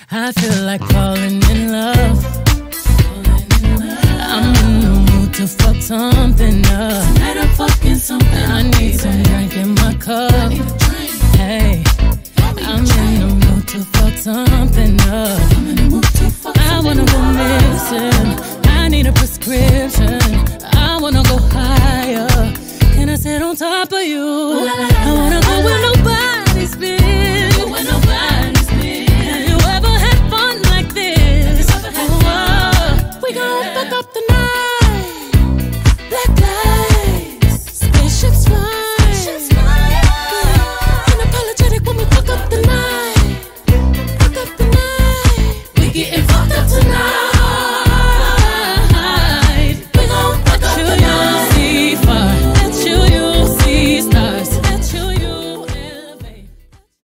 I feel like falling in love. I'm in the mood to fuck something up. Tonight I'm fucking something. I need some drink in my cup. Hey, I'm in the mood to fuck something up. I wanna go missing. I need a prescription. I wanna go higher. Can I sit on top of you?